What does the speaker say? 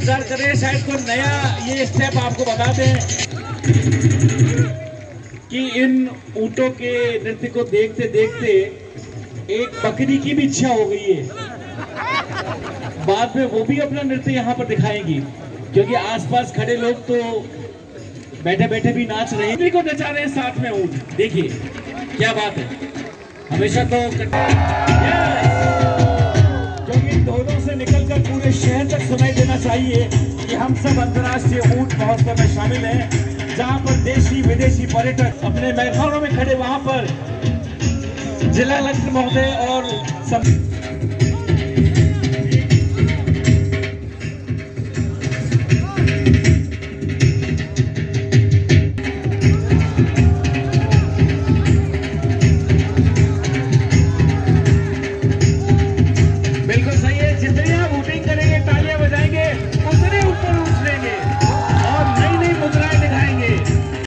इंतजार कर रहे हैं। शायद कोई नया ये स्टेप आपको बता दें कि इन ऊँटों के नृत्य को देखते देखते एक बकरी की भी इच्छा हो गई है। बाद में वो भी अपना नृत्य यहाँ पर दिखाएंगी, क्योंकि आसपास खड़े लोग तो बैठे बैठे भी नाच रहे हैं, को नचा रहे हैं साथ में ऊँट। देखिए क्या बात है। हमेशा तो क्योंकि दोनों से निकलकर पूरे शहर तक सुनाई देना चाहिए कि हम सब अंतर्राष्ट्रीय ऊँट महोत्सव में शामिल हैं, जहाँ पर देशी विदेशी पर्यटक अपने मैदानों में खड़े वहाँ पर जिला कलेक्टर महोदय और सब